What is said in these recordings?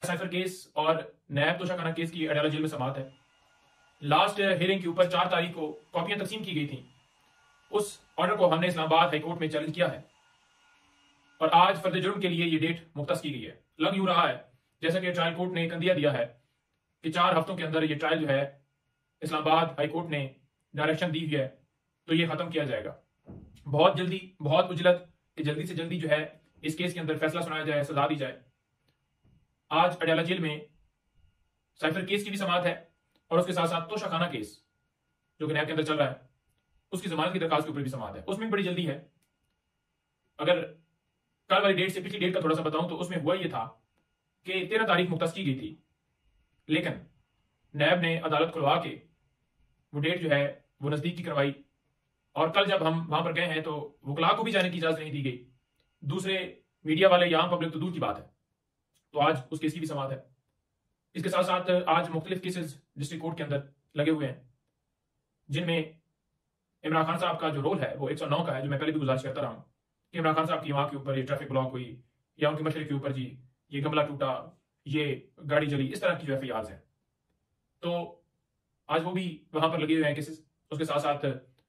Cipher case और नैब Toshakhana case की Adala jail में समात है। लास्ट हियरिंग के ऊपर 4 तारीख को कॉपियां तकसीम की गई थी। उस ऑर्डर को हमने इस्लामाबाद हाईकोर्ट में चैलेंज किया है और आज फर्द जुर्म के लिए ये डेट मुख्तस की गई है। लग यूं रहा है जैसा कि ट्रायल कोर्ट ने कंदिया दिया है कि 4 हफ्तों के अंदर ये ट्रायल जो है इस्लामाबाद हाईकोर्ट ने डायरेक्शन दी हुई है तो ये खत्म किया जाएगा बहुत जल्दी, बहुत उजलत कि जल्दी से जल्दी जो है इस केस के अंदर फैसला सुनाया जाए, सजा दी जाए। आज अडयाला जेल में साइफर केस की भी समात है और उसके साथ साथ तोशाखाना केस जो कि नैब के अंदर चल रहा है उसकी जमानत की दरखास्त के ऊपर भी समात है। उसमें बड़ी जल्दी है। अगर कल वाली डेट से पिछली डेट का थोड़ा सा बताऊं तो उसमें हुआ यह था कि 13 तारीख मुख्तस की गई थी, लेकिन नैब ने अदालत खुलवा के वो डेट जो है वो नजदीक की करवाई और कल जब हम वहां पर गए हैं तो वकला को भी जाने की इजाजत नहीं दी गई। दूसरे मीडिया वाले या पब्लिक तो दूर की बात है। तो आज उस केस की भी समात है। इसके साथ साथ आज मुख्तलिफ केसेस डिस्ट्रिक्ट कोर्ट के अंदर लगे हुए हैं जिनमें इमरान खान साहब का जो रोल है वो 109 का है, जो मैं पहले भी गुजारिश करता रहा हूं कि इमरान खान साहब की वहां के ऊपर ये ट्रैफिक ब्लॉक हुई या उनके मशरे के ऊपर जी ये गमला टूटा, ये गाड़ी जली, इस तरह की जो एफआईआर है तो आज वो भी वहां पर लगे हुए हैं केसेस। उसके साथ साथ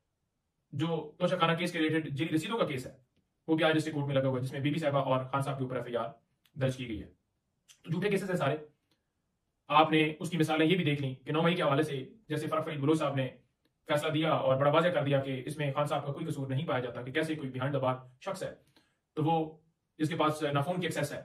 जो तोशाखाना केस के रिलेटेड जेली रसीदों का केस है वो भी आज डिस्ट्रिक्ट कोर्ट में लगा हुआ है जिसमें बीबी साहिबा और खान साहब के ऊपर एफआईआर दर्ज की गई है। तो झूठे केसेस है सारे। आपने उसकी मिसालें ये भी देख ली कि 9 मई के हवाले से जैसे फरक फरीद बलोच साहब ने फैसला दिया और बड़ा वाज़ेह कर दिया कि इसमें खान साहब का कोई कसूर नहीं पाया जाता कि कैसे कोई बिहाइंड द बार शख्स है तो वो जिसके पास ना फोन की एक्सेस है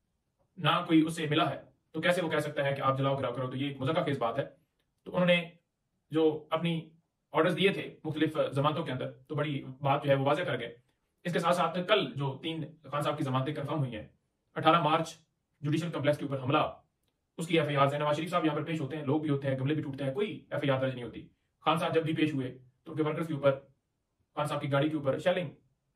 ना कोई उससे मिला है तो कैसे वो कह सकता है कि आप जलाओ गिराव करो। तो ये एक मुज़क्का खेज बात है। तो उन्होंने जो अपनी ऑर्डर्स दिए थे मुख्तलिफ जमानतों के अंदर तो बड़ी बात जो है वो वाज़ेह कर गए। इसके साथ साथ कल जो 3 खान साहब की जमानतें कंफर्म हुई हैं, 18 मार्च जुडिशल कम्प्लेक्स के ऊपर हमला, उसकी एफआईआर है। नवाज शरीफ साहब यहाँ पर पेश होते हैं, लोग भी होते हैं, गमले भी टूटते हैं, कोई एफआईआर दर्ज नहीं होती। खान साहब जब भी पेश हुए तो उनके वर्कर्स के ऊपर, खान साहब की गाड़ी के ऊपर शेलिंग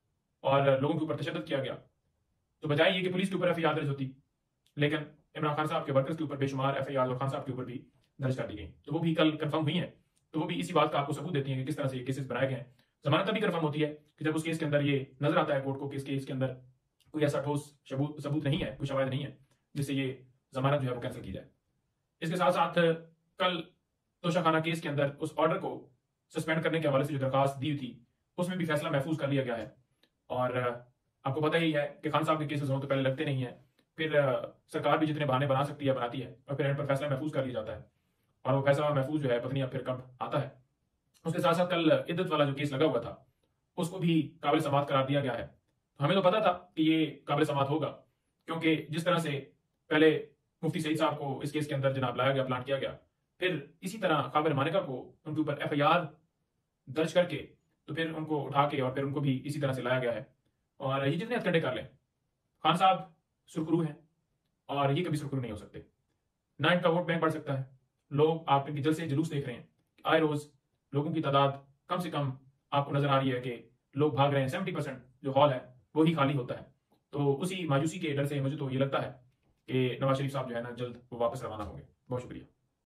और लोगों के ऊपर तशद्दुद किया गया। तो बजाय ये कि पुलिस के ऊपर एफआईआर दर्ज होती, लेकिन इमरान खान साहब के वर्कर्स के ऊपर बेशुमार एफआईआर और खान साहब के ऊपर भी दर्ज कर दी गई। तो वो भी कल कंफर्म हुई है। तो वो भी इसी बात का आपको सबूत देती है कि किस तरह से ये केसेस बनाए गए हैं। जमानत तभी कंफर्म होती है कि जब उस केस के अंदर ये नजर आता है कोर्ट को कि इस केस के अंदर कोई ऐसा ठोस सबूत नहीं है, कोई शवाहिद नहीं है जिससे ये जमानत जो है वो कैंसिल की जाए। इसके साथ साथ कल तोशाखाना केस के अंदर उस ऑर्डर को सस्पेंड करने के हवाले से जो दरखास्त दी थी उसमें भी फैसला महफूज कर लिया गया है। और आपको पता ही है कि खान साहब के केसेस हों तो पहले लगते नहीं है, फिर सरकार भी जितने बहाने बना सकती है बनाती है और फिर एंड पर फैसला महफूज कर लिया जाता है और वो फैसला महफूज जो है पता नहीं अब फिर कब आता है। उसके साथ साथ कल इद्दत वाला जो केस लगा हुआ था उसको भी काबिल समात करार दिया गया है। तो हमें तो पता था कि ये काबिल समात होगा क्योंकि जिस तरह से पहले मुफ्ती सईद साहब को इस केस के अंदर जनाब लाया गया, प्लांट किया गया, फिर इसी तरह काबिल मानिका को उनके ऊपर एफआईआर दर्ज करके तो फिर उनको उठा के और फिर उनको भी इसी तरह से लाया गया है। और ये जितने हथकंडे कर लें, खान साहब सुरखरू हैं और ये कभी सुरखरू नहीं हो सकते। ना इनका वोट बैंक बढ़ सकता है। लोग आप इनके जलसे जुलूस देख रहे हैं, आए रोज लोगों की तादाद कम से कम आपको नजर आ रही है कि लोग भाग रहे हैं। 70% जो हॉल है वो ही खाली होता है। तो उसी मायूसी के डर से मुझे तो ये लगता है कि नवाज शरीफ साहब जो है ना जल्द वो वापस रवाना होंगे। बहुत शुक्रिया।